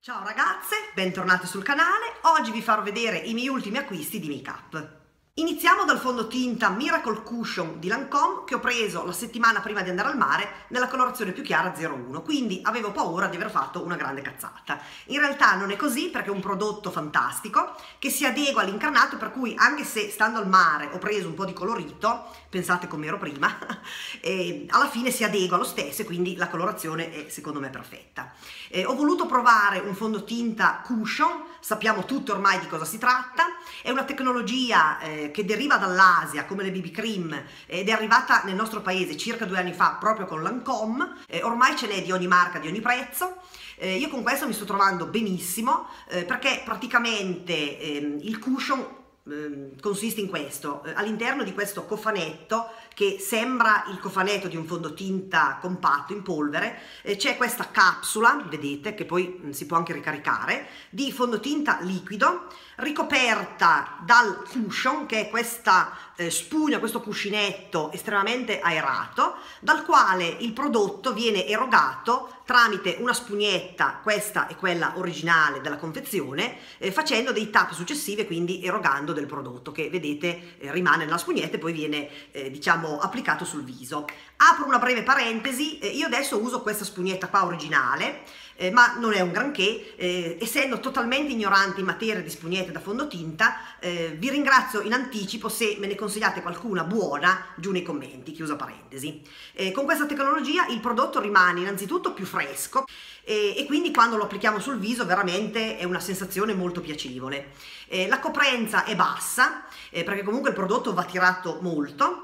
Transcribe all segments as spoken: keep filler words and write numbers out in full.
Ciao ragazze, bentornate sul canale. Oggi vi farò vedere i miei ultimi acquisti di make up. Iniziamo dal fondotinta Miracle Cushion di Lancôme che ho preso la settimana prima di andare al mare nella colorazione più chiara zero uno, quindi avevo paura di aver fatto una grande cazzata. In realtà non è così, perché è un prodotto fantastico che si adegua all'incarnato, per cui anche se stando al mare ho preso un po' di colorito, pensate come ero prima, e alla fine si adegua lo stesso e quindi la colorazione è secondo me perfetta. Eh, ho voluto provare un fondotinta cushion, sappiamo tutti ormai di cosa si tratta, è una tecnologia eh, che deriva dall'Asia come le B B cream ed è arrivata nel nostro paese circa due anni fa proprio con Lancôme. Eh, ormai ce n'è di ogni marca, di ogni prezzo. Eh, io con questo mi sto trovando benissimo eh, perché praticamente eh, il cushion consiste in questo: all'interno di questo cofanetto che sembra il cofanetto di un fondotinta compatto in polvere eh, c'è questa capsula, vedete, che poi mh, si può anche ricaricare, di fondotinta liquido ricoperta dal cushion, che è questa eh, spugna, questo cuscinetto estremamente aerato, dal quale il prodotto viene erogato tramite una spugnetta, questa è quella originale della confezione, eh, facendo dei tap successivi e quindi erogando del prodotto che vedete eh, rimane nella spugnetta e poi viene eh, diciamo applicato sul viso. Apro una breve parentesi, eh, io adesso uso questa spugnetta qua originale, eh, ma non è un granché, eh, essendo totalmente ignorante in materia di spugnette da fondotinta. Eh, vi ringrazio in anticipo se me ne consigliate qualcuna buona giù nei commenti, chiusa parentesi. Eh, con questa tecnologia il prodotto rimane innanzitutto più fresco e, e quindi quando lo applichiamo sul viso veramente è una sensazione molto piacevole. Eh, la coprenza è bassa eh, perché comunque il prodotto va tirato molto.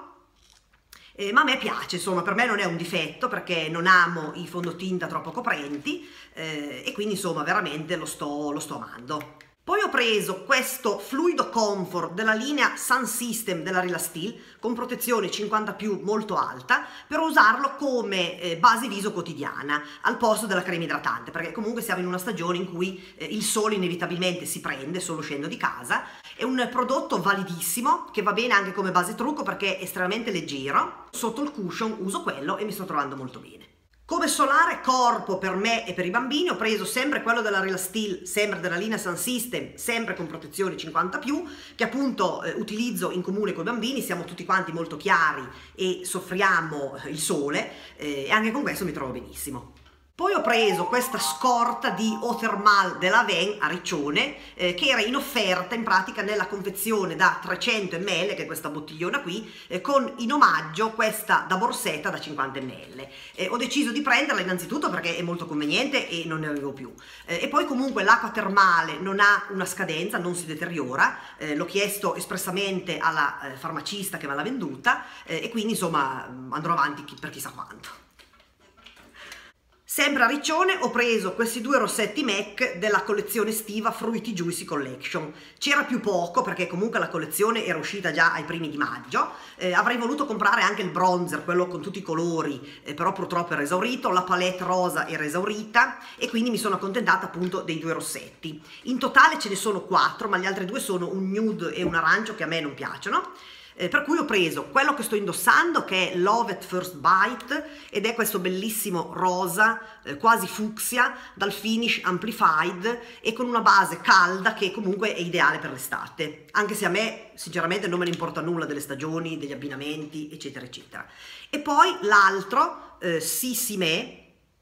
Eh, ma a me piace, insomma, per me non è un difetto perché non amo i fondotinta troppo coprenti eh, e quindi insomma veramente lo sto, lo sto amando. Poi ho preso questo fluido comfort della linea Sun System della Relasteel con protezione cinquanta più molto alta per usarlo come eh, base viso quotidiana al posto della crema idratante, perché comunque siamo in una stagione in cui eh, il sole inevitabilmente si prende solo uscendo di casa. È un prodotto validissimo che va bene anche come base trucco perché è estremamente leggero. Sotto il cushion uso quello e mi sto trovando molto bene. Come solare corpo per me e per i bambini ho preso sempre quello della Relasteel, sempre della linea Sun System, sempre con protezione cinquanta più, che appunto eh, utilizzo in comune con i bambini. Siamo tutti quanti molto chiari e soffriamo il sole eh, e anche con questo mi trovo benissimo. Poi ho preso questa scorta di Eau Thermale della Avène a Riccione eh, che era in offerta in pratica nella confezione da trecento millilitri, che è questa bottigliona qui, eh, con in omaggio questa da borsetta da cinquanta millilitri. Eh, ho deciso di prenderla innanzitutto perché è molto conveniente e non ne avevo più. Eh, e poi comunque l'acqua termale non ha una scadenza, non si deteriora, eh, l'ho chiesto espressamente alla eh, farmacista che me l'ha venduta eh, e quindi insomma andrò avanti chi, per chissà quanto. Sempre a Riccione ho preso questi due rossetti M A C della collezione estiva Fruity Juicy Collection. C'era più poco perché comunque la collezione era uscita già ai primi di maggio. Eh, avrei voluto comprare anche il bronzer, quello con tutti i colori, eh, però purtroppo era esaurito. La palette rosa era esaurita e quindi mi sono accontentata appunto dei due rossetti. In totale ce ne sono quattro, ma gli altri due sono un nude e un arancio che a me non piacciono. Eh, per cui ho preso quello che sto indossando, che è Love at First Bite, ed è questo bellissimo rosa eh, quasi fucsia dal finish amplified e con una base calda che comunque è ideale per l'estate, anche se a me sinceramente non me ne importa nulla delle stagioni, degli abbinamenti eccetera eccetera. E poi l'altro eh, Sissi Me,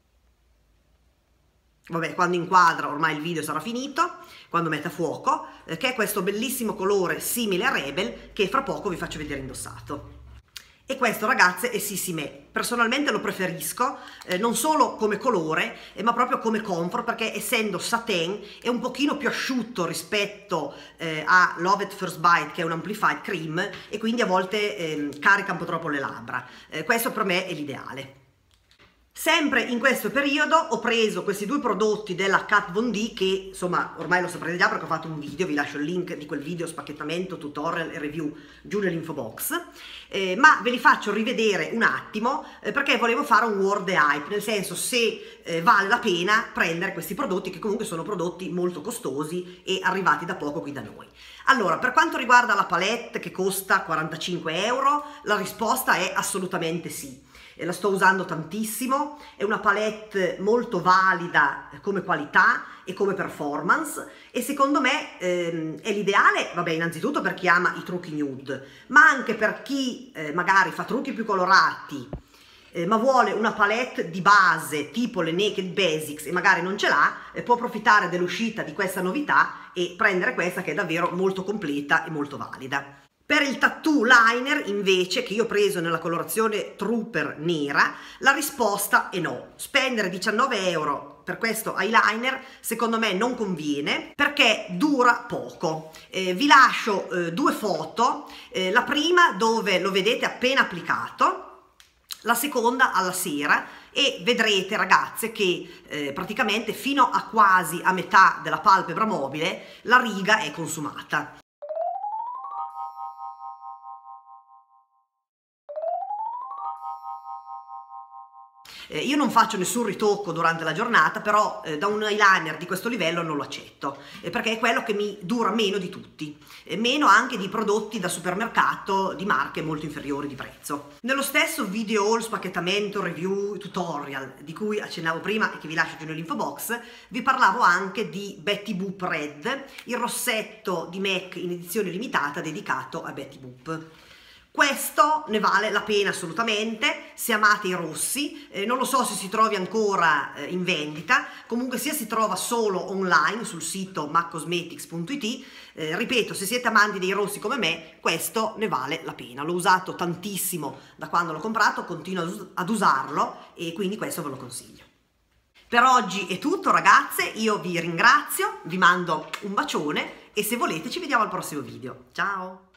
vabbè, quando inquadra ormai il video sarà finito, quando mette a fuoco, eh, che è questo bellissimo colore simile a Rebel che fra poco vi faccio vedere indossato. E questo ragazze è Sissi Me. Personalmente lo preferisco eh, non solo come colore eh, ma proprio come comfort, perché essendo satin è un pochino più asciutto rispetto eh, a Love at First Bite, che è un amplified cream, e quindi a volte eh, carica un po' troppo le labbra. Eh, questo per me è l'ideale. Sempre in questo periodo ho preso questi due prodotti della Kat Von D che insomma ormai lo saprete già perché ho fatto un video, vi lascio il link di quel video spacchettamento, tutorial e review giù nell'info box, eh, ma ve li faccio rivedere un attimo eh, perché volevo fare un word e hype, nel senso se eh, vale la pena prendere questi prodotti che comunque sono prodotti molto costosi e arrivati da poco qui da noi. Allora, per quanto riguarda la palette che costa quarantacinque euro, la risposta è assolutamente sì. e la sto usando tantissimo, è una palette molto valida come qualità e come performance e secondo me ehm, è l'ideale, vabbè, innanzitutto per chi ama i trucchi nude, ma anche per chi eh, magari fa trucchi più colorati Eh, ma vuole una palette di base tipo le Naked Basics e magari non ce l'ha, eh, può approfittare dell'uscita di questa novità e prendere questa che è davvero molto completa e molto valida. Per il tattoo liner invece, che io ho preso nella colorazione Trooper nera, la risposta è no. Spendere diciannove euro per questo eyeliner secondo me non conviene perché dura poco. Eh, vi lascio eh, due foto, eh, la prima dove lo vedete appena applicato, la seconda alla sera, e vedrete ragazze che eh, praticamente fino a quasi a metà della palpebra mobile la riga è consumata. Eh, io non faccio nessun ritocco durante la giornata, però eh, da un eyeliner di questo livello non lo accetto, eh, perché è quello che mi dura meno di tutti, e meno anche di prodotti da supermercato di marche molto inferiori di prezzo. Nello stesso video haul, spacchettamento, review, tutorial di cui accennavo prima e che vi lascio giù nell'info box, vi parlavo anche di Betty Boop Red, il rossetto di MAC in edizione limitata dedicato a Betty Boop. Questo ne vale la pena assolutamente se amate i rossi, eh, non lo so se si trovi ancora eh, in vendita, comunque sia si trova solo online sul sito mac cosmetics punto it, eh, ripeto, se siete amanti dei rossi come me questo ne vale la pena, l'ho usato tantissimo da quando l'ho comprato, continuo ad, us ad usarlo e quindi questo ve lo consiglio. Per oggi è tutto ragazze, io vi ringrazio, vi mando un bacione e se volete ci vediamo al prossimo video, ciao!